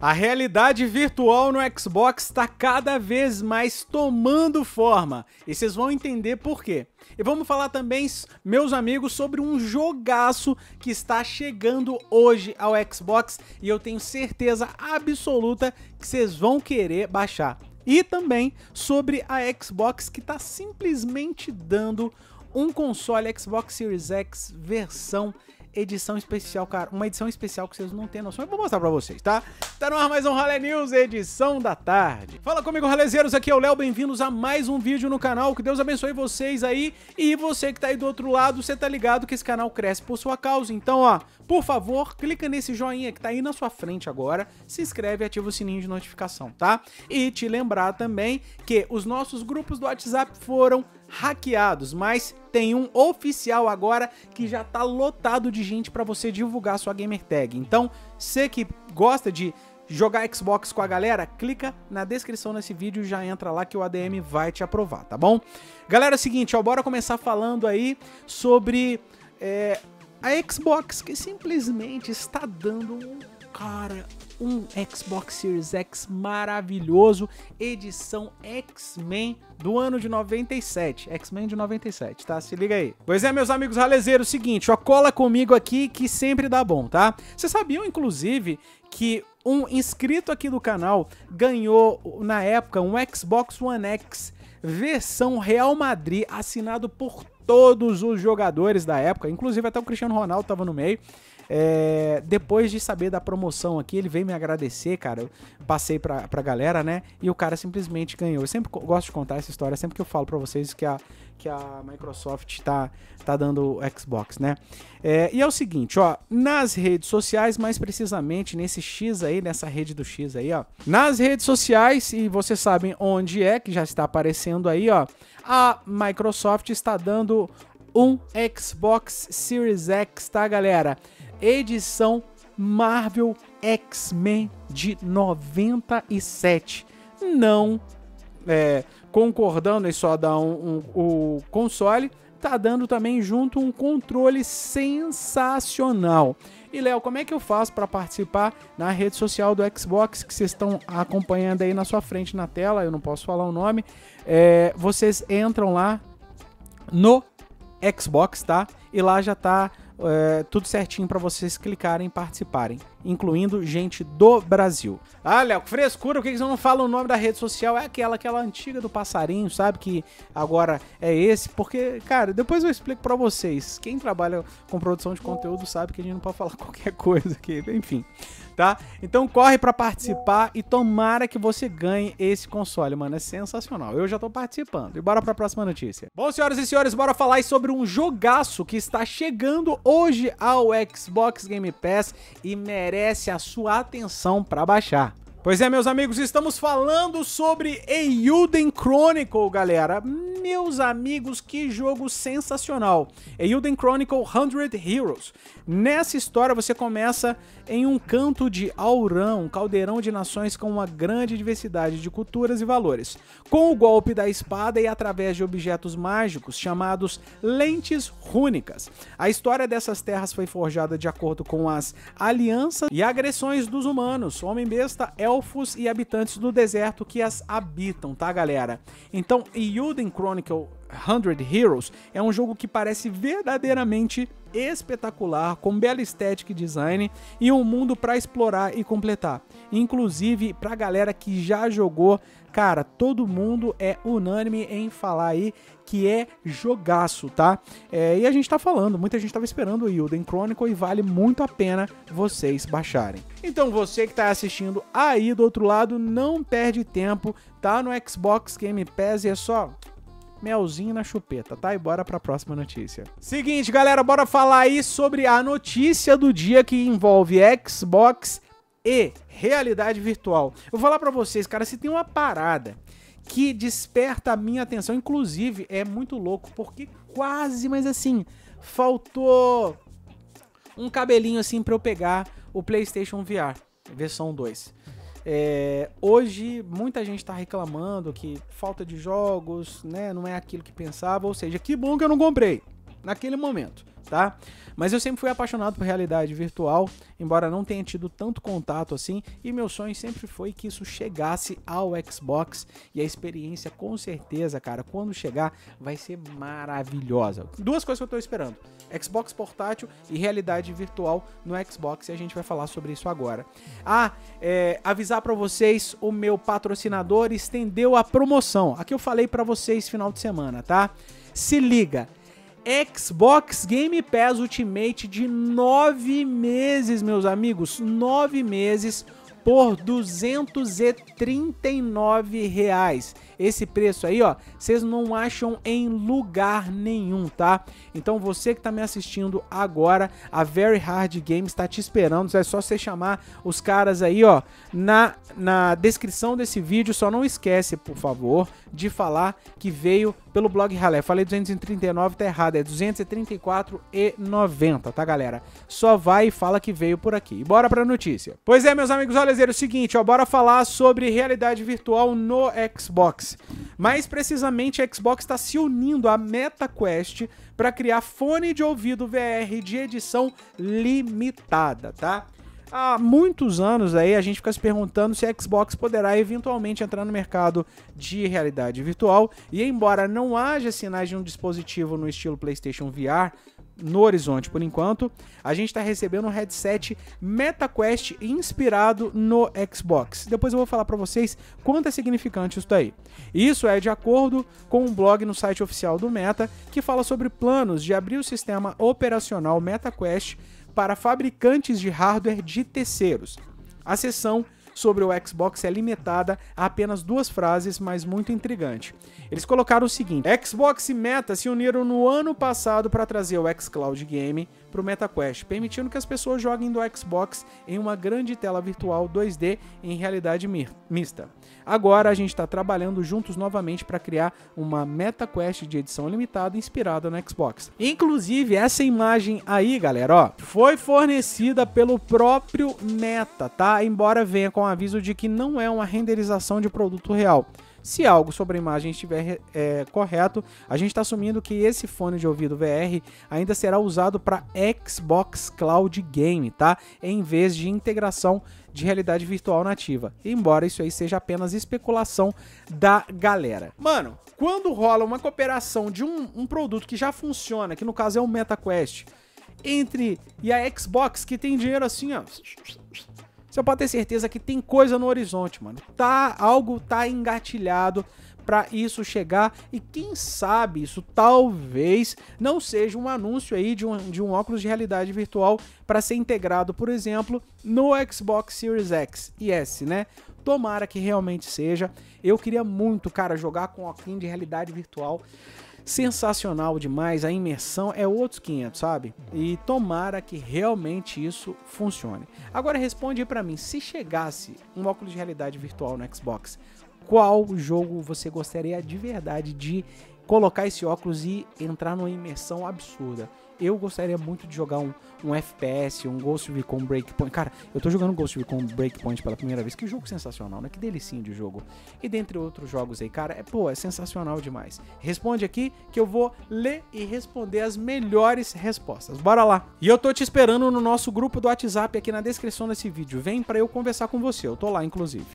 A realidade virtual no Xbox está cada vez mais tomando forma e vocês vão entender por quê. E vamos falar também, meus amigos, sobre um jogaço que está chegando hoje ao Xbox e eu tenho certeza absoluta que vocês vão querer baixar. E também sobre a Xbox que está simplesmente dando um console Xbox Series X versão edição especial, cara, uma edição especial que vocês não têm noção, eu vou mostrar pra vocês, tá? Tá no ar mais um Ralé News, edição da tarde. Fala comigo, ralezeiros, aqui é o Léo, bem-vindos a mais um vídeo no canal, que Deus abençoe vocês aí, e você que tá aí do outro lado, você tá ligado que esse canal cresce por sua causa, então, ó, por favor, clica nesse joinha que tá aí na sua frente agora, se inscreve e ativa o sininho de notificação, tá? E te lembrar também que os nossos grupos do WhatsApp foram hackeados, mas tem um oficial agora que já tá lotado de gente para você divulgar sua gamer tag. Então, você que gosta de jogar Xbox com a galera, clica na descrição desse vídeo e já entra lá que o ADM vai te aprovar, tá bom? Galera, é o seguinte, ó, bora começar falando aí sobre a Xbox, que simplesmente está dando um Xbox Series X maravilhoso, edição X-Men do ano de 97, X-Men de 97, tá? Se liga aí. Pois é, meus amigos ralezeiros, seguinte, ó, cola comigo aqui que sempre dá bom, tá? Vocês sabiam, inclusive, que um inscrito aqui do canal ganhou, na época, um Xbox One X versão Real Madrid, assinado por todos os jogadores da época, inclusive até o Cristiano Ronaldo tava no meio. Depois de saber da promoção aqui, ele veio me agradecer, cara, eu passei pra galera, né, e o cara simplesmente ganhou. Eu sempre gosto de contar essa história, sempre que eu falo pra vocês que a Microsoft tá dando Xbox, né. E é o seguinte, ó, nas redes sociais, mais precisamente nesse X aí, nessa rede do X aí, ó, nas redes sociais, e vocês sabem onde é, que já está aparecendo aí, ó, a Microsoft está dando um Xbox Series X, tá, galera? Edição Marvel X-Men de 97. Não concordando em só dar o console, tá dando também junto um controle sensacional. E, Léo, como é que eu faço para participar na rede social do Xbox que vocês estão acompanhando aí na sua frente na tela? Eu não posso falar o nome. Vocês entram lá no Xbox, tá? E lá já tá tudo certinho para vocês clicarem e participarem, incluindo gente do Brasil. Ah, Léo, que frescura, por que você não fala o nome da rede social? É aquela antiga do passarinho, sabe? Que agora é esse, porque, cara, depois eu explico para vocês. Quem trabalha com produção de conteúdo sabe que a gente não pode falar qualquer coisa aqui, enfim, tá? Então corre para participar e tomara que você ganhe esse console, mano, é sensacional. Eu já tô participando. E bora para a próxima notícia. Bom, senhoras e senhores, bora falar aí sobre um jogaço que está chegando hoje ao Xbox Game Pass e merece a sua atenção para baixar. Pois é, meus amigos, estamos falando sobre Eiyuden Chronicle, galera. Meus amigos, que jogo sensacional. Eiyuden Chronicle 100 Heroes. Nessa história você começa em um canto de Aurã, um caldeirão de nações com uma grande diversidade de culturas e valores. Com o golpe da espada e através de objetos mágicos chamados lentes rúnicas. A história dessas terras foi forjada de acordo com as alianças e agressões dos humanos, homem-besta, elfos e habitantes do deserto que as habitam, tá, galera? Então, Eiyuden Chronicle 100 Heroes é um jogo que parece verdadeiramente espetacular, com bela estética e design e um mundo para explorar e completar. Inclusive, pra galera que já jogou, cara, todo mundo é unânime em falar aí que é jogaço, tá? E a gente tá falando, muita gente tava esperando o Eiyuden Chronicle e vale muito a pena vocês baixarem. Então você que tá assistindo aí do outro lado, não perde tempo, tá no Xbox Game Pass e é só melzinho na chupeta, tá? E bora pra próxima notícia. Seguinte, galera, bora falar aí sobre a notícia do dia que envolve Xbox e realidade virtual. Eu vou falar pra vocês, cara, se tem uma parada que desperta a minha atenção, inclusive é muito louco, porque quase, mas assim, faltou um cabelinho assim pra eu pegar o PlayStation VR, versão 2. Hoje muita gente tá reclamando que falta de jogos, né, não é aquilo que pensava, ou seja, que bom que eu não comprei naquele momento, tá? Mas eu sempre fui apaixonado por realidade virtual, embora não tenha tido tanto contato assim, e meu sonho sempre foi que isso chegasse ao Xbox, e a experiência com certeza, cara, quando chegar, vai ser maravilhosa. Duas coisas que eu tô esperando: Xbox portátil e realidade virtual no Xbox, e a gente vai falar sobre isso agora. Avisar pra vocês, o meu patrocinador estendeu a promoção. Aqui eu falei pra vocês final de semana, tá? Se liga, Xbox Game Pass Ultimate de 9 meses, meus amigos, 9 meses por R$239. Esse preço aí, ó, vocês não acham em lugar nenhum, tá? Então você que tá me assistindo agora, a Very Hard Games tá te esperando. É só você chamar os caras aí, ó, na descrição desse vídeo. Só não esquece, por favor, de falar que veio pelo blog Ralé. Falei 239, tá errado, é 234,90, tá, galera? Só vai e fala que veio por aqui. E bora pra notícia. Pois é, meus amigos, olha, é o seguinte, ó, bora falar sobre realidade virtual no Xbox. Mais precisamente, a Xbox está se unindo à MetaQuest para criar fone de ouvido VR de edição limitada, tá? Há muitos anos aí a gente fica se perguntando se a Xbox poderá eventualmente entrar no mercado de realidade virtual, e embora não haja sinais de um dispositivo no estilo PlayStation VR no horizonte por enquanto, a gente está recebendo um headset MetaQuest inspirado no Xbox. Depois eu vou falar para vocês quanto é significante isso daí. Isso é de acordo com um blog no site oficial do Meta, que fala sobre planos de abrir o sistema operacional MetaQuest para fabricantes de hardware de terceiros. A seção sobre o Xbox é limitada a apenas 2 frases, mas muito intrigante. Eles colocaram o seguinte: Xbox e Meta se uniram no ano passado para trazer o xCloud Game para o MetaQuest, permitindo que as pessoas joguem do Xbox em uma grande tela virtual 2D em realidade mista. Agora a gente está trabalhando juntos novamente para criar uma MetaQuest de edição limitada inspirada no Xbox. Inclusive, essa imagem aí, galera, ó, foi fornecida pelo próprio Meta, tá? Embora venha com aviso de que não é uma renderização de produto real. Se algo sobre a imagem estiver correto, a gente está assumindo que esse fone de ouvido VR ainda será usado para Xbox Cloud Game, tá? Em vez de integração de realidade virtual nativa. Embora isso aí seja apenas especulação da galera. Mano, quando rola uma cooperação de um produto que já funciona, que no caso é o MetaQuest, e a Xbox, que tem dinheiro assim, ó, você pode ter certeza que tem coisa no horizonte, mano. Algo tá engatilhado para isso chegar, e quem sabe isso talvez não seja um anúncio aí de um óculos de realidade virtual para ser integrado, por exemplo, no Xbox Series X e S, né? Tomara que realmente seja. Eu queria muito, cara, jogar com óculos de realidade virtual. Sensacional demais, a imersão é outros 500, sabe? E tomara que realmente isso funcione. Agora responde aí pra mim, se chegasse um óculos de realidade virtual no Xbox, qual jogo você gostaria de verdade de colocar esse óculos e entrar numa imersão absurda? Eu gostaria muito de jogar um FPS, um Ghost Recon Breakpoint. Cara, eu tô jogando Ghost Recon Breakpoint pela primeira vez. Que jogo sensacional, né? Que delicinho de jogo. E dentre outros jogos aí, cara, é sensacional demais. Responde aqui que eu vou ler e responder as melhores respostas. Bora lá! E eu tô te esperando no nosso grupo do WhatsApp aqui na descrição desse vídeo. Vem pra eu conversar com você. Eu tô lá, inclusive.